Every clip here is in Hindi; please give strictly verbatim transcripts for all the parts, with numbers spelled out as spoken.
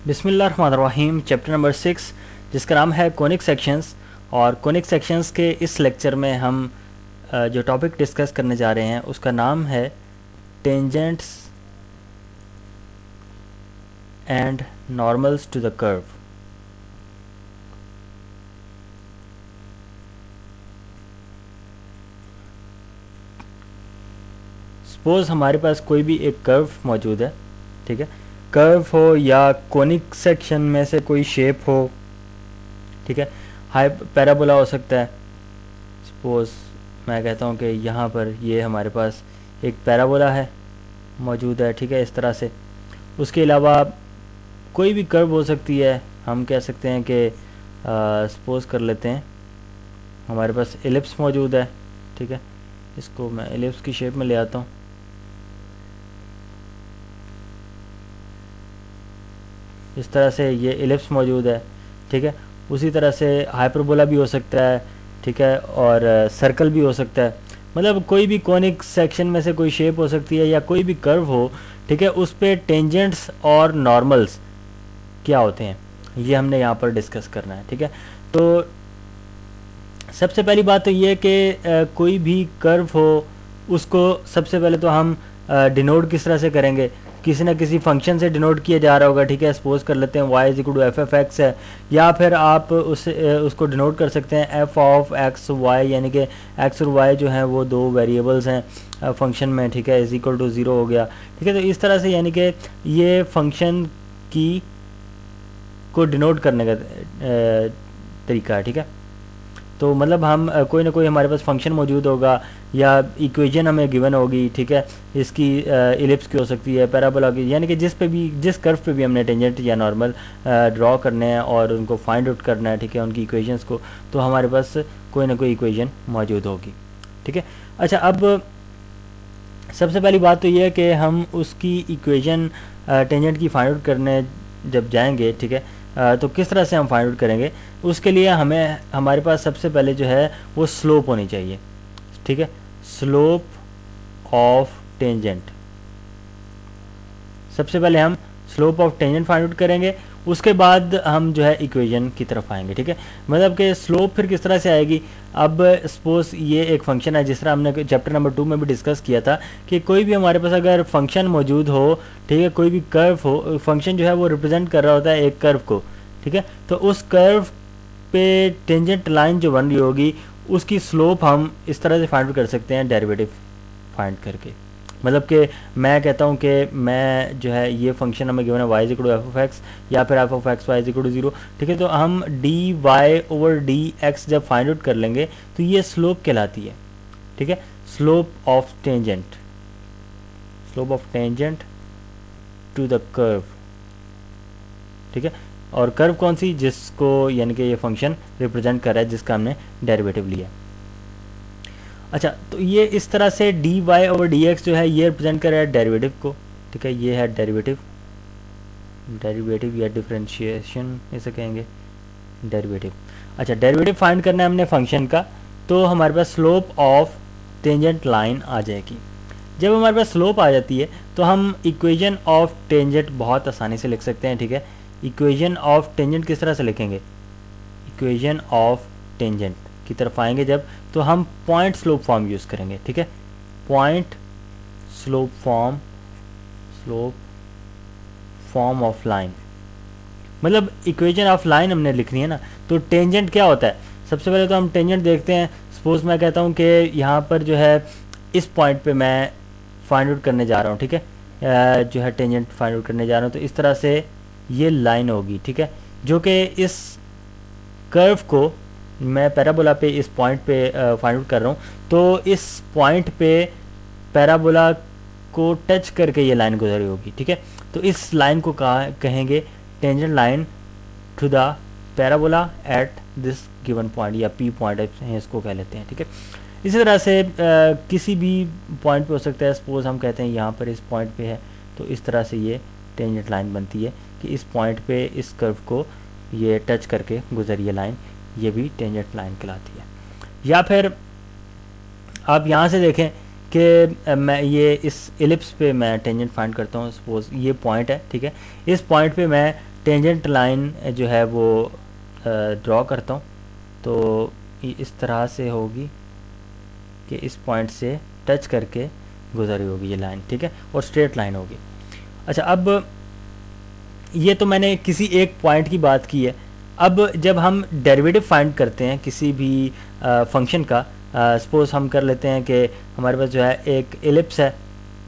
बिस्मिल्लाहिर्रहमानिर्रहीम। चैप्टर नंबर सिक्स जिसका नाम है कोनिक सेक्शंस। और कोनिक सेक्शंस के इस लेक्चर में हम जो टॉपिक डिस्कस करने जा रहे हैं उसका नाम है tangents and normals to the curve. Suppose हमारे पास कोई भी एक कर्व मौजूद है, ठीक है। कर्व हो या कोनिक सेक्शन में से कोई शेप हो, ठीक है। हाई पैराबोला हो सकता है। सपोज मैं कहता हूँ कि यहाँ पर ये हमारे पास एक पैराबोला है मौजूद है, ठीक है, इस तरह से। उसके अलावा कोई भी कर्व हो सकती है। हम कह सकते हैं कि सपोज कर लेते हैं हमारे पास एलिप्स मौजूद है, ठीक है। इसको मैं एलिप्स की शेप में ले आता हूँ। इस तरह से ये एलिप्स मौजूद है, ठीक है। उसी तरह से हाइपरबोला भी हो सकता है, ठीक है, और सर्कल भी हो सकता है। मतलब कोई भी कॉनिक सेक्शन में से कोई शेप हो सकती है या कोई भी कर्व हो, ठीक है। उस पे टेंजेंट्स और नॉर्मल्स क्या होते हैं ये हमने यहाँ पर डिस्कस करना है, ठीक है। तो सबसे पहली बात तो ये कि कोई भी कर्व हो उसको सबसे पहले तो हम डिनोट किस तरह से करेंगे, किसी ना किसी फंक्शन से डिनोट किया जा रहा होगा, ठीक है। सपोज कर लेते हैं y is equal to f f x है, या फिर आप उस उसको डिनोट कर सकते हैं एफ ऑफ एक्स वाई, यानी कि एक्स और वाई जो हैं वो दो वेरिएबल्स हैं फंक्शन में, ठीक है। इज इक्वल टू ज़ीरो हो गया, ठीक है। तो इस तरह से यानी कि ये फंक्शन की को डिनोट करने का तरीका है, ठीक है। तो मतलब हम कोई ना कोई हमारे पास फंक्शन मौजूद होगा या इक्वेशन हमें गिवन होगी, ठीक है। इसकी इलिप्स की हो सकती है, पैराबोला की, यानी कि जिस पे भी जिस कर्व पे भी हमने टेंजेंट या नॉर्मल ड्रॉ करने हैं और उनको फाइंड आउट करना है, ठीक है, उनकी इक्वेशंस को, तो हमारे पास कोई ना कोई इक्वेशन मौजूद होगी, ठीक है। अच्छा, अब सबसे पहली बात तो ये है कि हम उसकी इक्वेशन टेंजेंट की फाइंड आउट करने जब जाएंगे, ठीक है, तो किस तरह से हम फाइंड आउट करेंगे। उसके लिए हमें हमारे पास सबसे पहले जो है वो स्लोप होनी चाहिए, ठीक है। स्लोप ऑफ टेंजेंट, सबसे पहले हम slope of tangent find out करेंगे। उसके बाद हम जो है इक्वेशन की तरफ आएंगे, ठीक है। मतलब कि स्लोप फिर किस तरह से आएगी। अब सपोज ये एक फंक्शन है, जिस तरह हमने चैप्टर नंबर टू में भी डिस्कस किया था कि कोई भी हमारे पास अगर फंक्शन मौजूद हो, ठीक है, कोई भी कर्व हो, फंक्शन जो है वो रिप्रेजेंट कर रहा होता है एक कर्व को, ठीक है। तो उस कर्व पे टेंजेंट लाइन जो बन रही होगी उसकी स्लोप हम इस तरह से फाइंड कर सकते हैं डेरिवेटिव फाइंड करके। मतलब कि मैं कहता हूँ कि मैं जो है ये फंक्शन हमें गिवन है y is equal to f of x या फिर f of x y is equal to zero, ठीक है। तो हम d Y over D x जब फाइंड आउट कर लेंगे तो ये स्लोप कहलाती है, ठीक है। Slope of tangent, slope of tangent to the curve, ठीक है। और कर्व कौन सी, जिसको यानी कि ये फंक्शन रिप्रेजेंट कर रहा है, जिसका हमने डेरिवेटिव लिया। अच्छा, तो ये इस तरह से d Y over D x जो है ये रिप्रेजेंट कर रहा है डेरिवेटिव को, ठीक है। ये है डेरिवेटिव, डेरिवेटिव या डिफरेंशिएशन इसे कहेंगे, डेरिवेटिव। अच्छा, डेरिवेटिव फाइंड करना है हमने फंक्शन का, तो हमारे पास स्लोप ऑफ टेंजेंट लाइन आ जाएगी। जब हमारे पास स्लोप आ जाती है तो हम इक्वेशन ऑफ टेंजेंट बहुत आसानी से लिख सकते हैं, ठीक है। इक्वेशन ऑफ टेंजेंट किस तरह से लिखेंगे, इक्वेशन ऑफ टेंजेंट की तरफ आएंगे जब, तो हम पॉइंट स्लोप फॉर्म यूज़ करेंगे, ठीक है। Point slope form, slope form of line, मतलब इक्वेशन ऑफ लाइन हमने लिखनी है ना। तो टेंजेंट क्या होता है, सबसे पहले तो हम टेंजेंट देखते हैं। सपोज मैं कहता हूँ कि यहाँ पर जो है इस पॉइंट पे मैं फाइंड आउट करने जा रहा हूँ, ठीक है, जो है टेंजेंट फाइंड आउट करने जा रहा हूँ। तो इस तरह से ये लाइन होगी, ठीक है, जो कि इस कर्व को मैं पैराबोला पे इस पॉइंट पे फाइंड आउट कर रहा हूँ। तो इस पॉइंट पे पैराबोला को टच करके ये लाइन गुजरी होगी, ठीक है। तो इस लाइन को कहा कहेंगे tangent line to the parabola at this given point, या पी पॉइंट इसको कह लेते हैं, ठीक है। इसी तरह से आ, किसी भी पॉइंट पे हो सकता है। सपोज हम कहते हैं यहाँ पर इस पॉइंट पे है, तो इस तरह से ये टेंजेंट लाइन बनती है कि इस पॉइंट पे इस कर्व को ये टच करके गुजरी है लाइन, ये भी टेंजेंट लाइन कहलाती है। या फिर आप यहाँ से देखें कि मैं ये इस एलिप्स पे मैं टेंजेंट फाइंड करता हूँ। सपोज ये पॉइंट है, ठीक है। इस पॉइंट पे मैं टेंजेंट लाइन जो है वो ड्रॉ करता हूँ, तो ये इस तरह से होगी कि इस पॉइंट से टच करके गुजरी होगी ये लाइन, ठीक है, और स्ट्रेट लाइन होगी। अच्छा, अब ये तो मैंने किसी एक पॉइंट की बात की है। अब जब हम डेरिवेटिव फाइंड करते हैं किसी भी फंक्शन का, सपोज हम कर लेते हैं कि हमारे पास जो है एक एलिप्स है,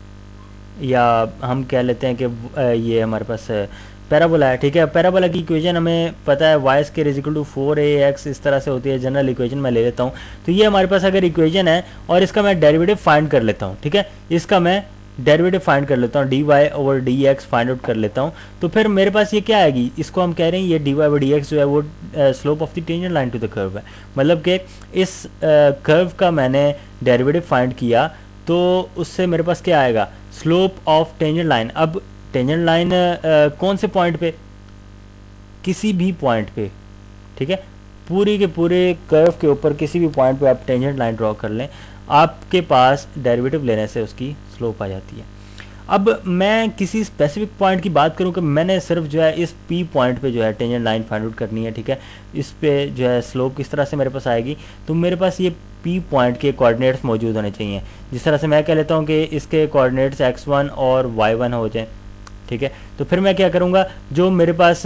या हम कह लेते हैं कि uh, ये हमारे पास पैराबोला है, ठीक है। पैराबोला की इक्वेशन हमें पता है y square is equal to four a x, इस तरह से होती है। जनरल इक्वेशन मैं ले लेता हूँ। तो ये हमारे पास अगर इक्वेशन है और इसका मैं डेरिवेटिव फाइंड कर लेता हूँ, ठीक है, इसका मैं डेरिवेटिव फाइंड कर लेता हूँ, d Y over D x find out कर लेता हूँ, तो फिर मेरे पास ये क्या आएगी, इसको हम कह रहे हैं ये d Y over D x जो है वो slope of the tangent line to the curve है। मतलब कि इस कर्व uh, का मैंने डेरिवेटिव फाइंड किया तो उससे मेरे पास क्या आएगा, स्लोप ऑफ टेंजेंट लाइन। अब टेंजेंट लाइन uh, कौन से पॉइंट पे, किसी भी पॉइंट पे, ठीक है, पूरी के पूरे कर्व के ऊपर किसी भी पॉइंट पे आप टेंजेंट लाइन ड्रॉ कर लें, आपके पास डेरिवेटिव लेने से उसकी स्लोप आ जाती है। अब मैं किसी स्पेसिफिक पॉइंट की बात करूं कि मैंने सिर्फ जो है इस पी पॉइंट पे जो है टेंजेंट लाइन फाइंड आउट करनी है, ठीक है, इस पे जो है स्लोप किस तरह से मेरे पास आएगी, तो मेरे पास ये पी पॉइंट के कोऑर्डिनेट्स मौजूद होने चाहिए। जिस तरह से मैं कह लेता हूँ कि इसके कोऑर्डिनेट्स एक्स वन और वाई वन हो जाए, ठीक है, तो फिर मैं क्या करूँगा, जो मेरे पास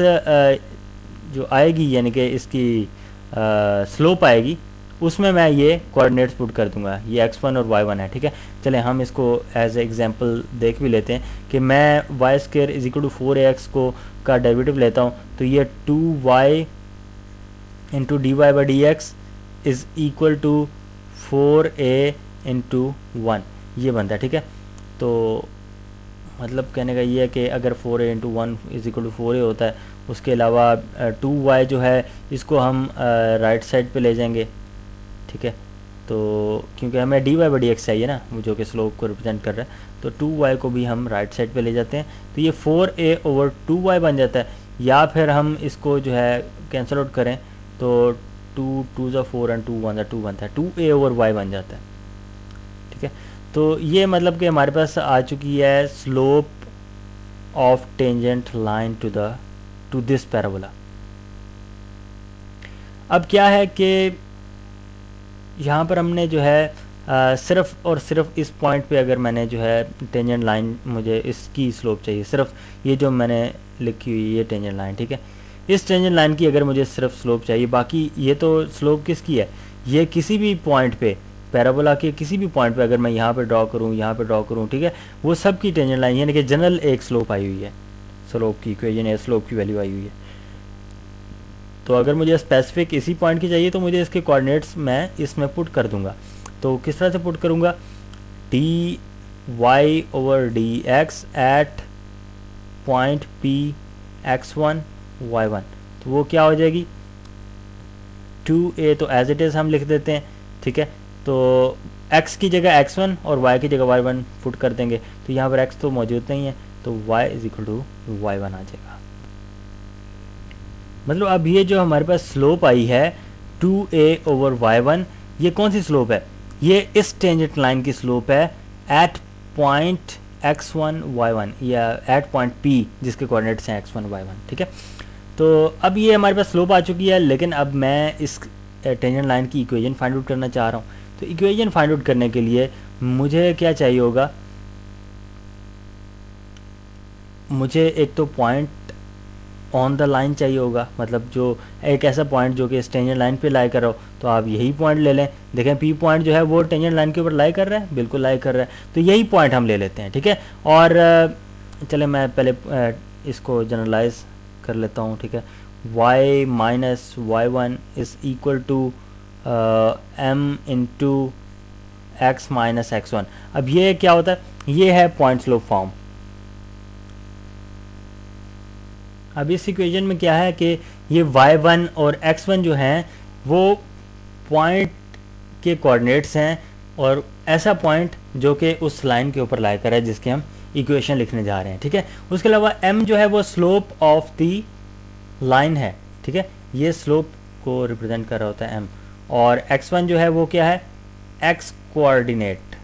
जो आएगी यानी कि इसकी स्लोप आएगी उसमें मैं ये कोऑर्डिनेट्स पुट कर दूंगा, ये एक्स वन और वाई वन है, ठीक है। चले हम इसको एज ए एग्जांपल देख भी लेते हैं कि मैं y square is equal to four a x को का डेरिवेटिव लेता हूँ, तो ये two y into d y by d x is equal to four a into one, ये बनता है, ठीक है। तो मतलब कहने का ये है कि अगर four a into one is equal to four a होता है, उसके अलावा टू वाई जो है इसको हम राइट साइड पे ले जाएंगे, ठीक है, तो क्योंकि हमें d y by d x चाहिए ना, जो कि स्लोप को रिप्रेजेंट कर रहा है, तो टू वाई को भी हम राइट साइड पे ले जाते हैं, तो ये four a over two y बन जाता है। या फिर हम इसको जो है कैंसिल आउट करें तो टू टू ज़ा फोर एंड टू वन ज़ा टू बनता है, टू ए ओवर वाई बन जाता है, ठीक है। तो ये मतलब कि हमारे पास आ चुकी है slope of tangent line to the two this parabola. अब क्या है कि यहाँ पर हमने जो है आ, सिर्फ और सिर्फ इस पॉइंट पे अगर मैंने जो है टेंजेंट लाइन, मुझे इसकी स्लोप चाहिए, सिर्फ ये जो मैंने लिखी हुई ये टेंजेंट लाइन, ठीक है, इस टेंजेंट लाइन की अगर मुझे सिर्फ स्लोप चाहिए, बाकी ये तो स्लोप किसकी है, ये किसी भी पॉइंट पे पैराबोला के किसी भी पॉइंट पे अगर मैं यहाँ पे ड्रॉ करूँ, यहाँ पे ड्रॉ करूँ, ठीक है, वो सब की टेंजेंट लाइन यानी कि जनरल एक स्लोप आई हुई है, स्लोप की इक्वेशन है, स्लोप की वैल्यू आई हुई है। तो अगर मुझे स्पेसिफिक इसी पॉइंट की चाहिए तो मुझे इसके कोऑर्डिनेट्स मैं इसमें पुट कर दूंगा। तो किस तरह से पुट करूंगा, d Y over D x at point p x one y one, तो वो क्या हो जाएगी, टू ए तो एज इट इज़ हम लिख देते हैं, ठीक है, तो x की जगह एक्स वन और y की जगह वाई वन पुट कर देंगे, तो यहाँ पर x तो मौजूद नहीं है, तो y is equal to y one आ जाएगा। मतलब अब ये जो हमारे पास स्लोप आई है टू ए ओवर वाई वन, ये कौन सी स्लोप है, ये इस टेंजेंट लाइन की स्लोप है at point x one y one, या एट पॉइंट p जिसके कोऑर्डिनेट्स हैं एक्स वन वाई वन, ठीक है। तो अब ये हमारे पास स्लोप आ चुकी है, लेकिन अब मैं इस टेंजेंट लाइन की इक्वेशन फाइंड आउट करना चाह रहा हूँ। तो इक्वेशन फाइंड आउट करने के लिए मुझे क्या चाहिए होगा, मुझे एक तो पॉइंट ऑन द लाइन चाहिए होगा, मतलब जो एक ऐसा पॉइंट जो कि इस टेंजेंट लाइन पे लाई कर रहा हो, तो आप यही पॉइंट ले लें। देखें पी पॉइंट जो है वो टेंजेंट लाइन के ऊपर लाई कर रहा है, बिल्कुल लाई कर रहा है, तो यही पॉइंट हम ले लेते हैं, ठीक है। और चले मैं पहले इसको जनरलाइज कर लेता हूँ, ठीक है, y minus Y one is equal to M into x minus x one. अब ये क्या होता है, ये है पॉइंट स्लोप फॉर्म। अब इस इक्वेशन में क्या है कि ये वाई वन और एक्स वन जो हैं वो पॉइंट के कोऑर्डिनेट्स हैं, और ऐसा पॉइंट जो कि उस लाइन के ऊपर लाई कर है जिसकी हम इक्वेशन लिखने जा रहे हैं, ठीक है। उसके अलावा m जो है वो स्लोप ऑफ द लाइन है, ठीक है, ये स्लोप को रिप्रेजेंट कर रहा होता है m, और एक्स वन जो है वो क्या है, x coordinate,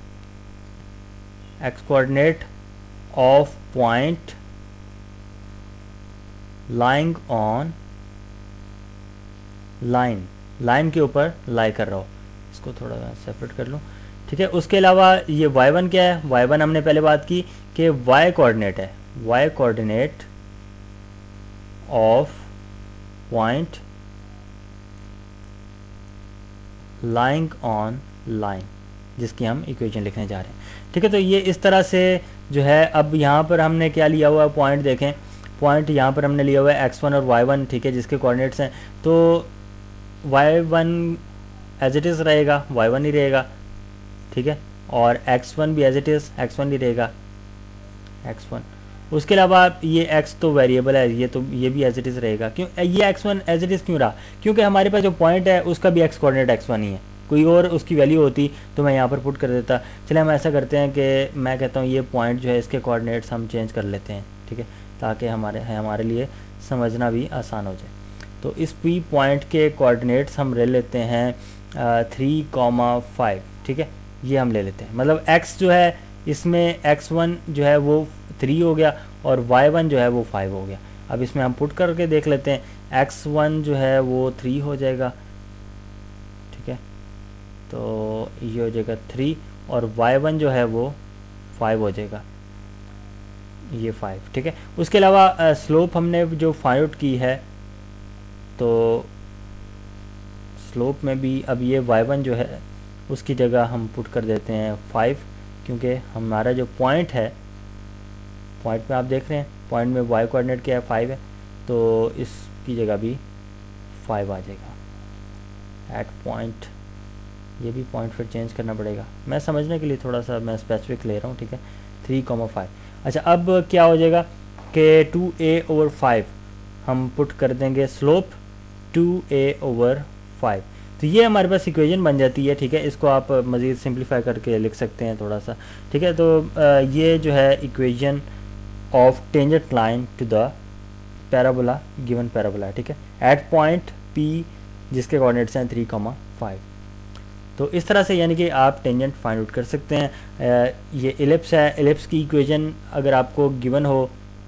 x coordinate of point lying on line, line के ऊपर लाई कर रहा हो। इसको थोड़ा सेपरेट कर लूँ, ठीक है। उसके अलावा ये वाई वन क्या है, वाई वन हमने पहले बात की कि वाई कोऑर्डिनेट है, y coordinate of point lying on line, जिसकी हम इक्वेशन लिखने जा रहे हैं, ठीक है। तो ये इस तरह से जो है, अब यहाँ पर हमने क्या लिया हुआ है, पॉइंट देखें, पॉइंट यहाँ पर हमने लिया हुआ है एक्स वन और वाई वन, ठीक है, जिसके कोऑर्डिनेट्स हैं। तो y one as it is रहेगा, वाई वन ही रहेगा, ठीक है, और एक्स वन भी as it is x one ही रहेगा, एक्स वन। उसके अलावा ये x तो वेरिएबल है, ये तो ये भी एज इट इज़ रहेगा। क्यों ये x one as it is क्यों रहा, क्योंकि हमारे पास जो पॉइंट है उसका भी एक्स कोऑर्डिनेट एक्स वन ही है, कोई और उसकी वैल्यू होती तो मैं यहाँ पर पुट कर देता। चलिए हम ऐसा करते हैं कि मैं कहता हूँ ये पॉइंट जो है इसके कोऑर्डिनेट्स हम चेंज कर लेते हैं, ठीक है, ताकि हमारे हमारे लिए समझना भी आसान हो जाए। तो इस पी पॉइंट के कोऑर्डिनेट्स हम ले लेते हैं थ्री कॉमा फाइव, ठीक है, ये हम ले लेते हैं। मतलब x जो है इसमें एक्स वन जो है वो थ्री हो गया और वाई वन जो है वो फाइव हो गया। अब इसमें हम पुट करके देख लेते हैं, एक्स वन जो है वो थ्री हो जाएगा, ठीक है, तो ये हो जाएगा थ्री, और वाई वन जो है वो फाइव हो जाएगा, ये फाइव, ठीक है। उसके अलावा स्लोप हमने जो फाइंड आउट की है, तो स्लोप में भी अब ये वाई वन जो है उसकी जगह हम पुट कर देते हैं फाइव, क्योंकि हमारा जो पॉइंट है, पॉइंट में आप देख रहे हैं पॉइंट में वाई कोऑर्डिनेट क्या है, फाइव है, तो इसकी जगह भी फाइव आ जाएगा एट पॉइंट। ये भी पॉइंट फिर चेंज करना पड़ेगा, मैं समझने के लिए थोड़ा सा मैं स्पेसिफिक ले रहा हूँ, ठीक है, थ्री कॉमा फाइव। अच्छा, अब क्या हो जाएगा कि टू ए ओवर फाइव हम पुट कर देंगे स्लोप टू ए ओवर फाइव, तो ये हमारे पास इक्वेशन बन जाती है, ठीक है। इसको आप मज़ीद सिंप्लीफाई करके लिख सकते हैं थोड़ा सा, ठीक है। तो आ, ये जो है equation of tangent line to the parabola, given parabola, ठीक है, एट पॉइंट पी जिसके कोऑर्डिनेट्स हैं थ्री कॉमा फाइव। तो इस तरह से यानी कि आप टेंजेंट फाइंड आउट कर सकते हैं। आ, ये एलिप्स है, एलिप्स की इक्वेशन अगर आपको गिवन हो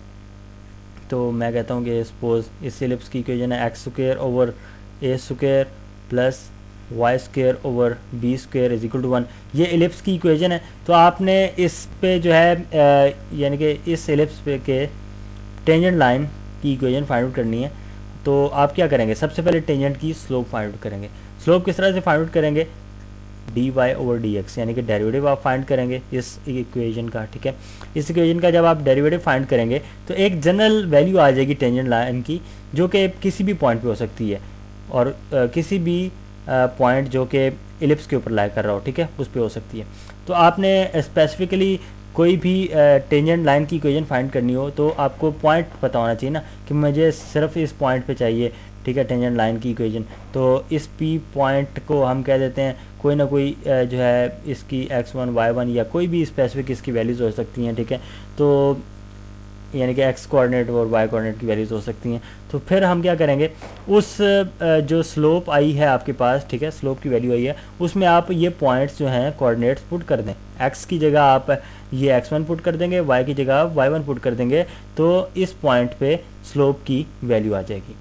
तो मैं कहता हूँ कि सपोज इस एलिप्स की इक्वेशन है x square over a square plus y square over b square is equal to one, ये एलिप्स की इक्वेशन है। तो आपने इस पे जो है यानी कि इस एलिप्स पे के टेंजेंट लाइन की इक्वेशन फाइंड आउट करनी है। तो आप क्या करेंगे, सबसे पहले टेंजेंट की स्लोप फाइंड आउट करेंगे। स्लोप किस तरह से फाइंड आउट करेंगे, d Y over D x, यानी कि डेरिवेटिव आप फाइंड करेंगे इस इक्वेशन का, ठीक है। इस इक्वेशन का जब आप डेरिवेटिव फाइंड करेंगे तो एक जनरल वैल्यू आ जाएगी टेंजेंट लाइन की, जो कि किसी भी पॉइंट पे हो सकती है, और आ, किसी भी पॉइंट जो कि एलिप्स के ऊपर लाई कर रहा हो, ठीक है, उस पे हो सकती है। तो आपने स्पेसिफिकली कोई भी टेंजेंट लाइन की इक्वेशन फाइंड करनी हो तो आपको पॉइंट पता होना चाहिए ना, कि मुझे सिर्फ इस पॉइंट पे चाहिए, ठीक है, टेंजेंट लाइन की इक्वेशन। तो इस पी पॉइंट को हम कह देते हैं कोई ना कोई जो है इसकी एक्स वन वाई वन या कोई भी स्पेसिफिक इसकी वैल्यूज़ हो सकती हैं, ठीक है। तो यानी कि एक्स कोऑर्डिनेट और वाई कोऑर्डिनेट की वैल्यूज़ हो सकती हैं। तो फिर हम क्या करेंगे, उस जो स्लोप आई है आपके पास, ठीक है, स्लोप की वैल्यू आई है, उसमें आप ये पॉइंट्स जो हैं कोऑर्डिनेट्स पुट कर दें। एक्स की जगह आप ये एक्स वन पुट कर देंगे, वाई की जगह आप वाई वन पुट कर देंगे, तो इस पॉइंट पे स्लोप की वैल्यू आ जाएगी।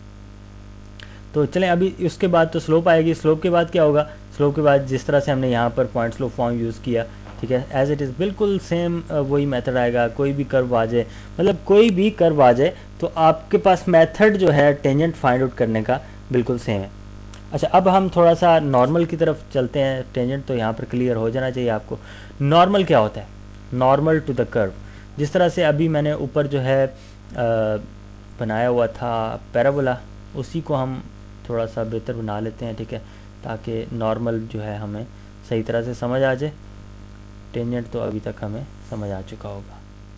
तो चलें, अभी उसके बाद तो स्लोप आएगी, स्लोप के बाद क्या होगा, स्लोप के बाद जिस तरह से हमने यहाँ पर पॉइंट स्लोप फॉर्म यूज़ किया, ठीक है, एज इट इज़ बिल्कुल सेम वही मेथड आएगा। कोई भी कर्व आ जाए, मतलब कोई भी कर्व आ जाए, तो आपके पास मेथड जो है टेंजेंट फाइंड आउट करने का बिल्कुल सेम है। अच्छा, अब हम थोड़ा सा नॉर्मल की तरफ चलते हैं। टेंजेंट तो यहाँ पर क्लियर हो जाना चाहिए आपको। नॉर्मल क्या होता है, नॉर्मल टू द कर्व, जिस तरह से अभी मैंने ऊपर जो है आ, बनाया हुआ था पैराबोला, उसी को हम थोड़ा सा बेहतर बना लेते हैं, ठीक है, ताकि नॉर्मल जो है हमें सही तरह से समझ आ जाए। टेंजेंट तो अभी तक हमें समझ आ चुका होगा।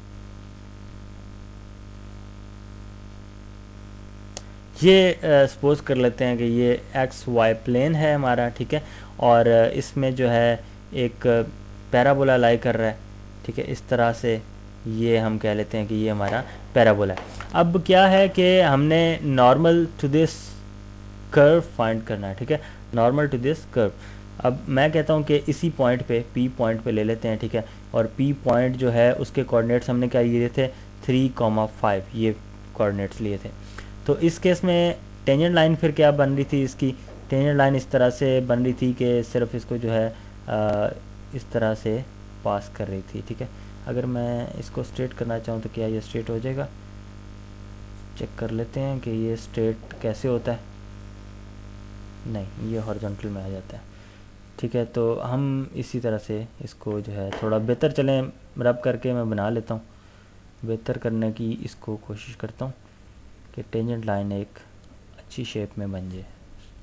ये सपोज कर लेते हैं कि ये एक्स वाई प्लेन है हमारा, ठीक है, और इसमें जो है एक पैराबोला लाई कर रहा है, ठीक है, इस तरह से ये हम कह लेते हैं कि ये हमारा पैराबोला है। अब क्या है कि हमने normal to this curve find करना है, ठीक है, नॉर्मल टू दिस कर्व। अब मैं कहता हूँ कि इसी पॉइंट पे पी पॉइंट पे ले लेते हैं, ठीक है, और पी पॉइंट जो है उसके कोऑर्डिनेट्स हमने क्या लिए थे, थ्री कॉमा फाइव, ये कोऑर्डिनेट्स लिए थे। तो इस केस में टेंजेंट लाइन फिर क्या बन रही थी, इसकी टेंजेंट लाइन इस तरह से बन रही थी कि सिर्फ इसको जो है आ, इस तरह से पास कर रही थी, ठीक है। अगर मैं इसको स्ट्रेट करना चाहूँ तो क्या ये स्ट्रेट हो जाएगा, चेक कर लेते हैं कि ये स्ट्रेट कैसे होता है। नहीं, ये हॉरिजॉन्टल में आ जाता है, ठीक है। तो हम इसी तरह से इसको जो है थोड़ा बेहतर चलें रब करके मैं बना लेता हूँ, बेहतर करने की इसको कोशिश करता हूँ कि टेंजेंट लाइन एक अच्छी शेप में बन जाए।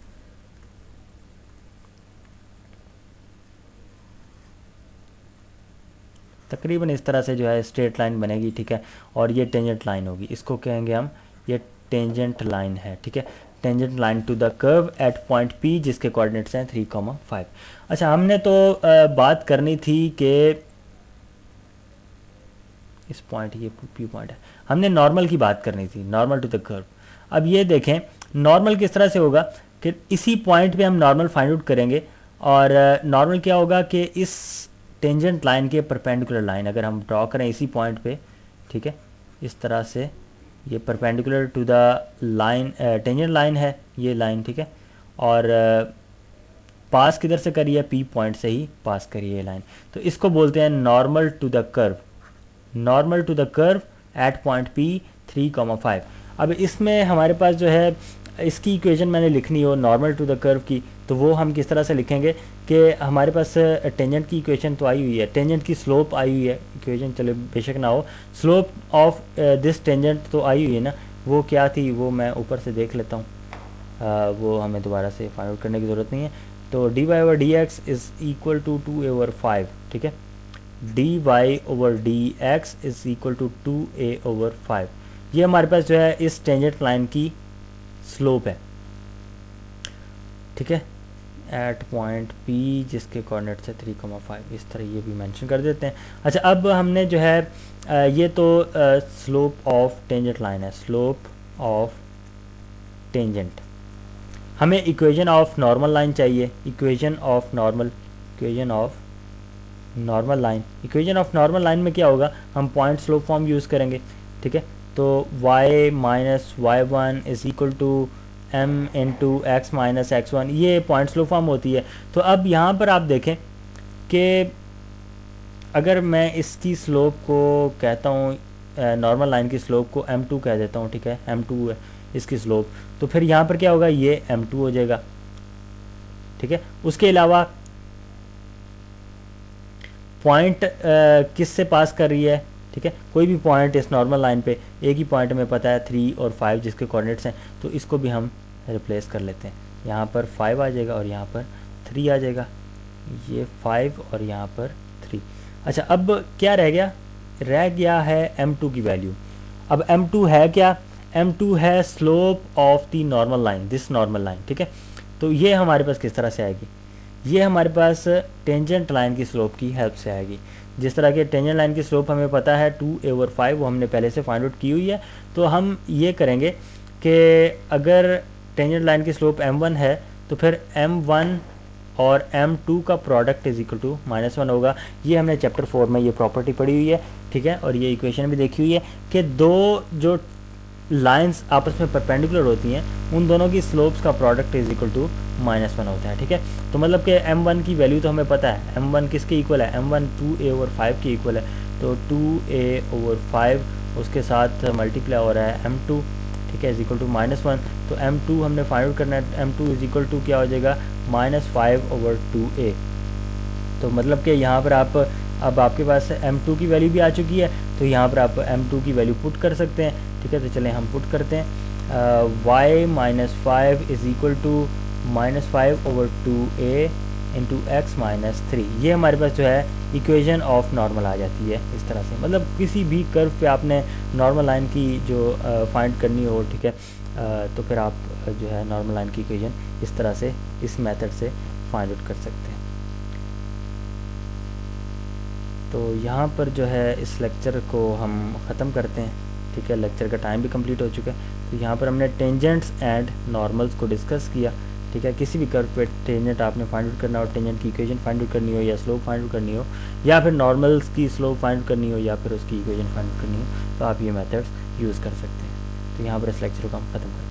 तकरीबन इस तरह से जो है स्ट्रेट लाइन बनेगी, ठीक है। और ये टेंजेंट लाइन होगी, इसको कहेंगे हम ये टेंजेंट लाइन है, ठीक है। Tangent line to the curve at point P जिसके कोऑर्डिनेट्स हैं थ्री कॉमा फाइव। अच्छा, हमने तो आ, बात करनी थी कि इस पॉइंट, ये पी पॉइंट है, हमने नॉर्मल की बात करनी थी, नॉर्मल टू द कर्व। अब ये देखें नॉर्मल किस तरह से होगा कि इसी पॉइंट पे हम नॉर्मल फाइंड आउट करेंगे। और नॉर्मल क्या होगा कि इस टेंजेंट लाइन के परपेंडिकुलर लाइन अगर हम ड्रॉ करें इसी पॉइंट पे, ठीक है, इस तरह से ये perpendicular to the line tangent line है ये लाइन, ठीक है। और पास किधर से करिए, पी पॉइंट से ही पास करिए ये लाइन, तो इसको बोलते हैं normal to the curve, normal to the curve at point P three comma five. अब इसमें हमारे पास जो है इसकी इक्वेशन मैंने लिखनी हो नॉर्मल टू द कर्व की, तो वो हम किस तरह से लिखेंगे कि हमारे पास टेंजेंट की इक्वेशन तो आई हुई है, टेंजेंट की स्लोप आई हुई है, इक्वेशन चले बेशक ना हो, स्लोप ऑफ दिस टेंजेंट तो आई हुई है ना, वो क्या थी वो मैं ऊपर से देख लेता हूँ, वो हमें दोबारा से फाइंड आउट करने की ज़रूरत नहीं है। तो D Y over D X is equal to two A over five, ठीक है, D Y over D X is equal to two A over five. ये हमारे पास जो है इस टेंजेंट लाइन की स्लोप है, ठीक है, एट पॉइंट पी जिसके कोऑर्डिनेट्स है थ्री कॉमा फाइव, इस तरह ये भी मेंशन कर देते हैं। अच्छा, अब हमने जो है आ, ये तो स्लोप ऑफ टेंजेंट लाइन है, स्लोप ऑफ टेंजेंट। हमें इक्वेशन ऑफ नॉर्मल लाइन चाहिए, equation of normal, equation of normal line. Equation of normal line में क्या होगा, हम पॉइंट स्लोप फॉर्म यूज़ करेंगे, ठीक है। तो y minus Y one is equal to M into x minus x one, ये पॉइंट स्लोप फॉर्म होती है। तो अब यहाँ पर आप देखें कि अगर मैं इसकी स्लोप को कहता हूँ, नॉर्मल लाइन की स्लोप को एम टू कह देता हूँ, ठीक है, एम टू है इसकी स्लोप, तो फिर यहाँ पर क्या होगा, ये एम टू हो जाएगा, ठीक है। उसके अलावा पॉइंट किस से पास कर रही है, ठीक है, कोई भी पॉइंट इस नॉर्मल लाइन पे, एक ही पॉइंट में पता है थ्री और फाइव जिसके कोऑर्डिनेट्स हैं, तो इसको भी हम रिप्लेस कर लेते हैं। यहाँ पर फाइव आ जाएगा और यहाँ पर थ्री आ जाएगा, ये फाइव और यहाँ पर थ्री। अच्छा, अब क्या रह गया, रह गया है एम टू की वैल्यू। अब एम टू है क्या, एम टू है slope of the normal line, this normal line, ठीक है। तो ये हमारे पास किस तरह से आएगी, ये हमारे पास टेंजेंट लाइन की स्लोप की हेल्प से आएगी। जिस तरह के टेंजेंट लाइन की स्लोप हमें पता है टू ए ओवर फाइव, वो हमने पहले से फाइंड आउट की हुई है। तो हम ये करेंगे कि अगर टेंजेंट लाइन की स्लोप एम वन है तो फिर एम वन और एम टू का product is equal to minus one होगा। ये हमने चैप्टर फोर में ये प्रॉपर्टी पढ़ी हुई है, ठीक है, और ये इक्वेशन भी देखी हुई है कि दो जो लाइंस आपस में परपेंडिकुलर होती हैं उन दोनों की स्लोप्स का product is equal to minus one होता है, ठीक है। तो मतलब कि एम वन की वैल्यू तो हमें पता है, एम वन किसके इक्वल है, एम वन टू ए ओवर फाइव के इक्वल है, तो टू ए ओवर फाइव उसके साथ मल्टीप्लाई हो रहा है एम टू, ठीक है, is equal to minus one. तो एम टू हमने फाइंड आउट करना है, M two is equal to क्या हो जाएगा, minus five over two A. तो मतलब कि यहाँ पर आप, अब आपके पास एम टू की वैल्यू भी आ चुकी है, तो यहाँ पर आप एम टू की वैल्यू पुट कर सकते हैं, ठीक है। तो चलें हम पुट करते हैं, Y minus five is equal to minus five over two A into x minus three. ये हमारे पास जो है इक्वेशन ऑफ नॉर्मल आ जाती है इस तरह से। मतलब किसी भी कर्व पे आपने नॉर्मल लाइन की जो फाइंड uh, करनी हो, ठीक है, uh, तो फिर आप uh, जो है नॉर्मल लाइन की इक्वेशन इस तरह से, इस मेथड से फाइंड आउट कर सकते हैं। तो यहाँ पर जो है इस लेक्चर को हम ख़त्म करते हैं, ठीक है, लेक्चर का टाइम भी कंप्लीट हो चुका है। तो यहाँ पर हमने टेंजेंट्स एंड नॉर्मल्स को डिस्कस किया, ठीक है। किसी भी कर्व पे टेंजेंट आपने फाइंड आउट करना हो, टेंजेंट की इक्वेशन फाइंड आउट करनी हो, या स्लोप फाइंड आउट करनी हो, या फिर नॉर्मल्स की स्लोप फाइंड करनी हो, या फिर उसकी इक्वेशन फाइंड आउट करनी हो, तो आप ये मेथड्स यूज़ कर सकते हैं। तो यहाँ पर इस लेक्चर को हम खत्म करते हैं।